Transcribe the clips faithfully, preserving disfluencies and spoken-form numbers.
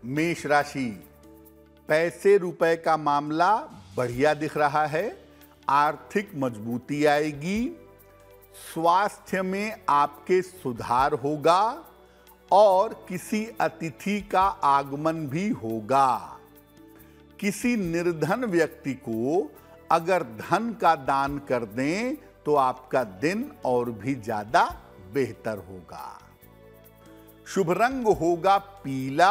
मेष राशि, पैसे रुपए का मामला बढ़िया दिख रहा है। आर्थिक मजबूती आएगी। स्वास्थ्य में आपके सुधार होगा और किसी अतिथि का आगमन भी होगा। किसी निर्धन व्यक्ति को अगर धन का दान कर दें तो आपका दिन और भी ज्यादा बेहतर होगा। शुभ रंग होगा पीला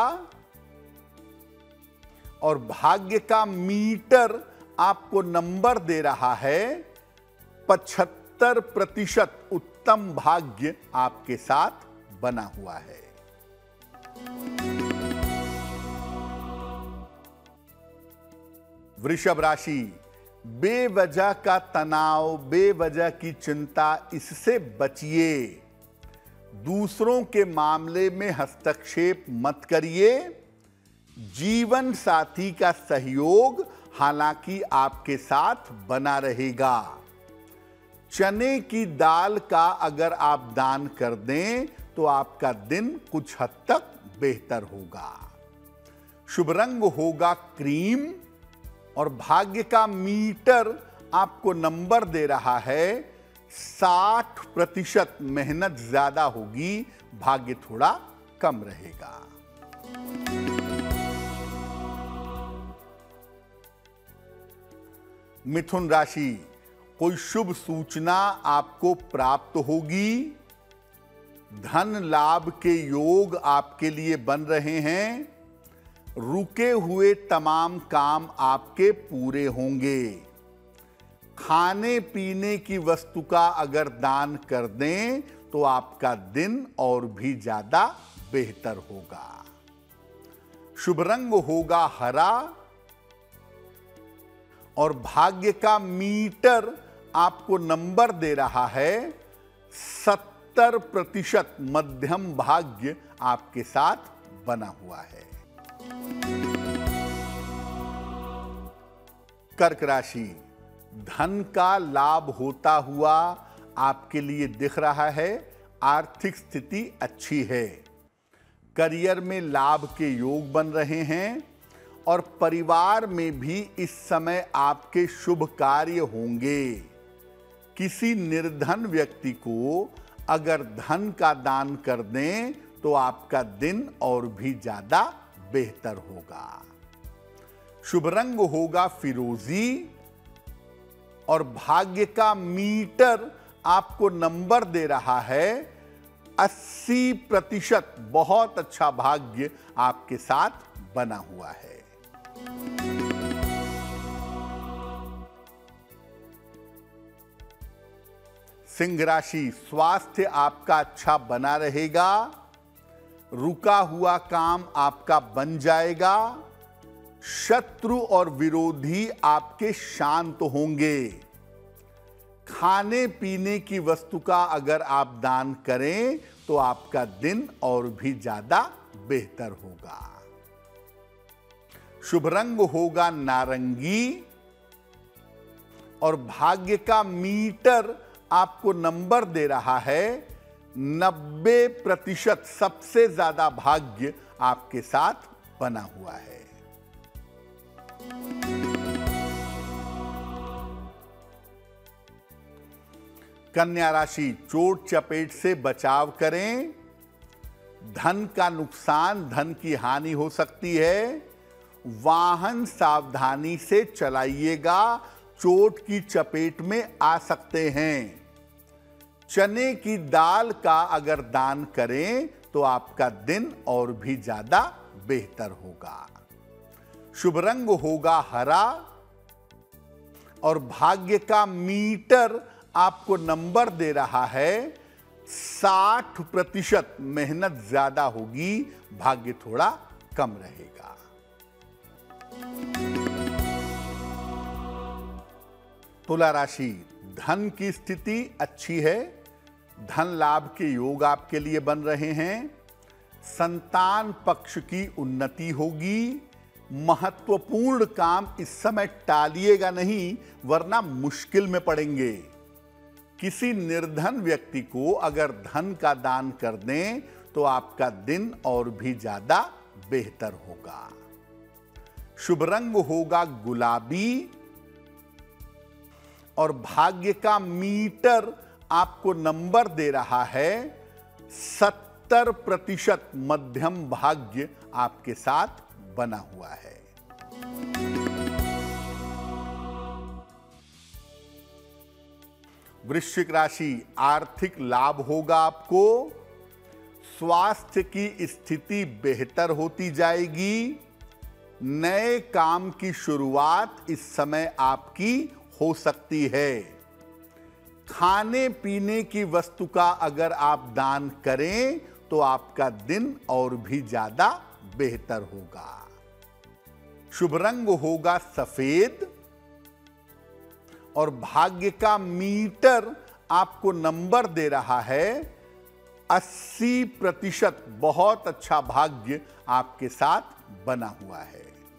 और भाग्य का मीटर आपको नंबर दे रहा है पचहत्तर प्रतिशत उत्तम भाग्य आपके साथ बना हुआ है। वृषभ राशि, बेवजह का तनाव, बेवजह की चिंता, इससे बचिए। दूसरों के मामले में हस्तक्षेप मत करिए। जीवन साथी का सहयोग हालांकि आपके साथ बना रहेगा। चने की दाल का अगर आप दान कर दें तो आपका दिन कुछ हद तक बेहतर होगा। शुभ रंग होगा क्रीम और भाग्य का मीटर आपको नंबर दे रहा है साठ प्रतिशत। मेहनत ज्यादा होगी, भाग्य थोड़ा कम रहेगा। मिथुन राशि, कोई शुभ सूचना आपको प्राप्त होगी। धन लाभ के योग आपके लिए बन रहे हैं। रुके हुए तमाम काम आपके पूरे होंगे। खाने पीने की वस्तु का अगर दान कर दें तो आपका दिन और भी ज्यादा बेहतर होगा। शुभ रंग होगा हरा और भाग्य का मीटर आपको नंबर दे रहा है सत्तर प्रतिशत। मध्यम भाग्य आपके साथ बना हुआ है। कर्क राशि, धन का लाभ होता हुआ आपके लिए दिख रहा है। आर्थिक स्थिति अच्छी है। करियर में लाभ के योग बन रहे हैं और परिवार में भी इस समय आपके शुभ कार्य होंगे। किसी निर्धन व्यक्ति को अगर धन का दान कर दें तो आपका दिन और भी ज्यादा बेहतर होगा। शुभ रंग होगा फिरोजी और भाग्य का मीटर आपको नंबर दे रहा है अस्सी प्रतिशत। बहुत अच्छा भाग्य आपके साथ बना हुआ है। सिंह राशि, स्वास्थ्य आपका अच्छा बना रहेगा। रुका हुआ काम आपका बन जाएगा। शत्रु और विरोधी आपके शांत होंगे। खाने पीने की वस्तु का अगर आप दान करें तो आपका दिन और भी ज्यादा बेहतर होगा। शुभ रंग होगा नारंगी और भाग्य का मीटर आपको नंबर दे रहा है नब्बे प्रतिशत। सबसे ज्यादा भाग्य आपके साथ बना हुआ है। कन्या राशि, चोट चपेट से बचाव करें। धन का नुकसान, धन की हानि हो सकती है। वाहन सावधानी से चलाइएगा, चोट की चपेट में आ सकते हैं। चने की दाल का अगर दान करें तो आपका दिन और भी ज्यादा बेहतर होगा। शुभ रंग होगा हरा और भाग्य का मीटर आपको नंबर दे रहा है साठ प्रतिशत। मेहनत ज्यादा होगी, भाग्य थोड़ा कम रहेगा। तुला राशि, धन की स्थिति अच्छी है। धन लाभ के योग आपके लिए बन रहे हैं। संतान पक्ष की उन्नति होगी। महत्वपूर्ण काम इस समय टालिएगा नहीं, वरना मुश्किल में पड़ेंगे। किसी निर्धन व्यक्ति को अगर धन का दान कर दें तो आपका दिन और भी ज्यादा बेहतर होगा। शुभ रंग होगा गुलाबी और भाग्य का मीटर आपको नंबर दे रहा है सत्तर प्रतिशत मध्यम भाग्य आपके साथ बना हुआ है। वृश्चिक राशि, आर्थिक लाभ होगा आपको। स्वास्थ्य की स्थिति बेहतर होती जाएगी। नए काम की शुरुआत इस समय आपकी हो सकती है। खाने पीने की वस्तु का अगर आप दान करें तो आपका दिन और भी ज्यादा बेहतर होगा। शुभ रंग होगा सफेद और भाग्य का मीटर आपको नंबर दे रहा है अस्सी प्रतिशत। बहुत अच्छा भाग्य आपके साथ बना हुआ है।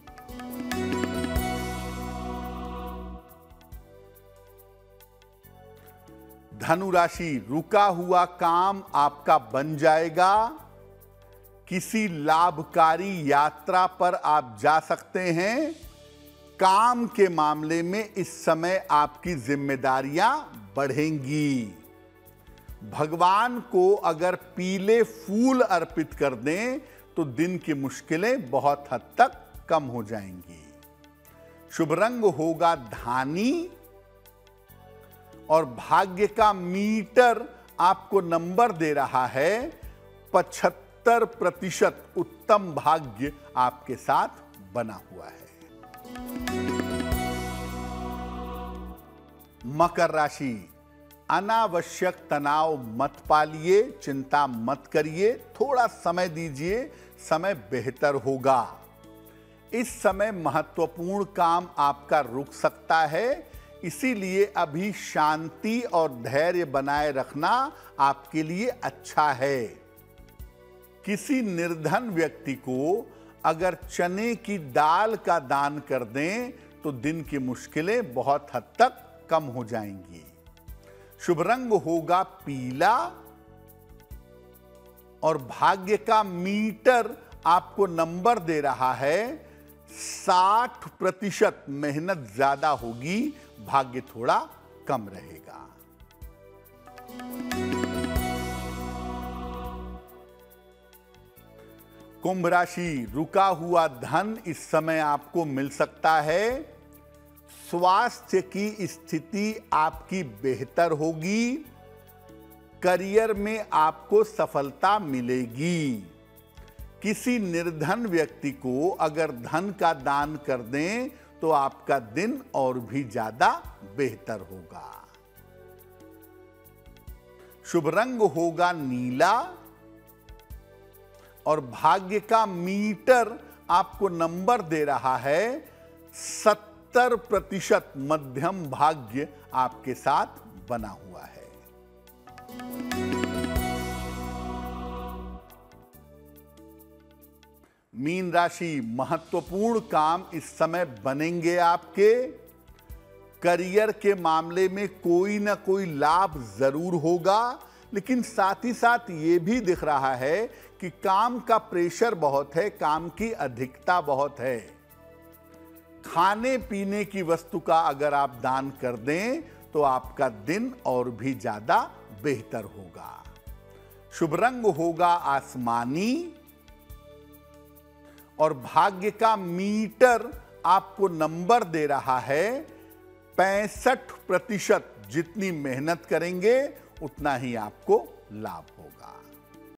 धनु राशि, रुका हुआ काम आपका बन जाएगा। किसी लाभकारी यात्रा पर आप जा सकते हैं। काम के मामले में इस समय आपकी जिम्मेदारियां बढ़ेंगी। भगवान को अगर पीले फूल अर्पित कर दें तो दिन की मुश्किलें बहुत हद तक कम हो जाएंगी। शुभ रंग होगा धानी और भाग्य का मीटर आपको नंबर दे रहा है पचहत्तर प्रतिशत। उत्तम भाग्य आपके साथ बना हुआ है। मकर राशि, अनावश्यक तनाव मत पालिए, चिंता मत करिए, थोड़ा समय दीजिए, समय बेहतर होगा। इस समय महत्वपूर्ण काम आपका रुक सकता है, इसीलिए अभी शांति और धैर्य बनाए रखना आपके लिए अच्छा है। किसी निर्धन व्यक्ति को अगर चने की दाल का दान कर दें तो दिन की मुश्किलें बहुत हद तक कम हो जाएंगी। शुभ रंग होगा पीला और भाग्य का मीटर आपको नंबर दे रहा है साठ प्रतिशत। मेहनत ज्यादा होगी, भाग्य थोड़ा कम रहेगा। कुंभ राशि, रुका हुआ धन इस समय आपको मिल सकता है। स्वास्थ्य की स्थिति आपकी बेहतर होगी। करियर में आपको सफलता मिलेगी। किसी निर्धन व्यक्ति को अगर धन का दान कर दें तो आपका दिन और भी ज्यादा बेहतर होगा। शुभ रंग होगा नीला और भाग्य का मीटर आपको नंबर दे रहा है सत्तर प्रतिशत। मध्यम भाग्य आपके साथ बना हुआ है। मीन राशि, महत्वपूर्ण काम इस समय बनेंगे आपके। करियर के मामले में कोई ना कोई लाभ जरूर होगा, लेकिन साथ ही साथ ये भी दिख रहा है कि काम का प्रेशर बहुत है, काम की अधिकता बहुत है। खाने पीने की वस्तु का अगर आप दान कर दें तो आपका दिन और भी ज्यादा बेहतर होगा। शुभ रंग होगा आसमानी और भाग्य का मीटर आपको नंबर दे रहा है पैंसठ प्रतिशत। जितनी मेहनत करेंगे उतना ही आपको लाभ होगा।